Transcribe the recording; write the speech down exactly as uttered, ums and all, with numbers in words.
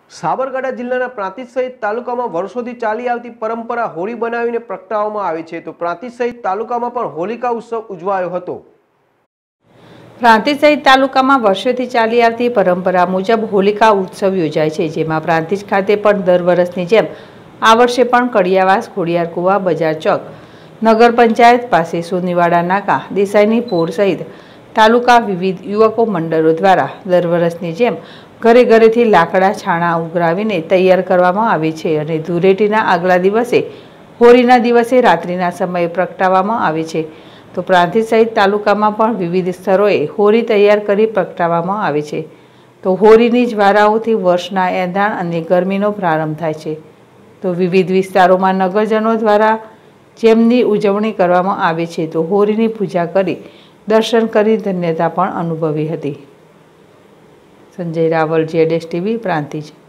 સાબરકાંઠા જિલ્લાના પ્રાંતિજ સહિત તાલુકામાં વર્ષોથી ચાલી આવતી પરંપરા હોળી બનાવીને પ્રગટાવવામાં આવે છે તો પ્રાંતિજ સહિત તાલુકામાં પણ હોલિકા ઉત્સવ ઉજવાયો હતો। પ્રાંતિજ સહિત તાલુકામાં વર્ષોથી ચાલી આવતી પરંપરા મુજબ હોલિકા ઉત્સવ યોજાય છે, જેમાં પ્રાંતિજ ખાતે પણ દર વર્ષની જેમ આ વર્ષે પણ કડિયાવાસ, ખોડિયાર કુવા, બજાર ચોક, નગર પંચાયત પાસે સોનીવાડા નાકા, દેસાઈની પોર સહિત તાલુકા વિવિધ યુવકો મંડળો દ્વારા દર વર્ષની જેમ ઘરે ઘરેથી લાકડા છાણા ઉઘરાવીને તૈયાર કરવામાં આવે છે અને ધૂળેટીના આગલા દિવસે હોળીના દિવસે રાત્રિના સમયે પ્રગટાવવામાં આવે છે। તો પ્રાંતિજ સહિત તાલુકામાં પણ વિવિધ સ્થળોએ હોળી તૈયાર કરી પ્રગટાવવામાં આવે છે। તો હોળીની જ્વાળાઓથી વર્ષના એંધાણ અને ગરમીનો પ્રારંભ થાય છે। તો વિવિધ વિસ્તારોમાં નગરજનો દ્વારા જેમની ઉજવણી કરવામાં આવે છે તો હોળીની પૂજા કરી દર્શન કરી ધન્યતા પણ અનુભવી હતી। સંજય રાવલ, જેડેશ ટીવી, પ્રાંતિજ।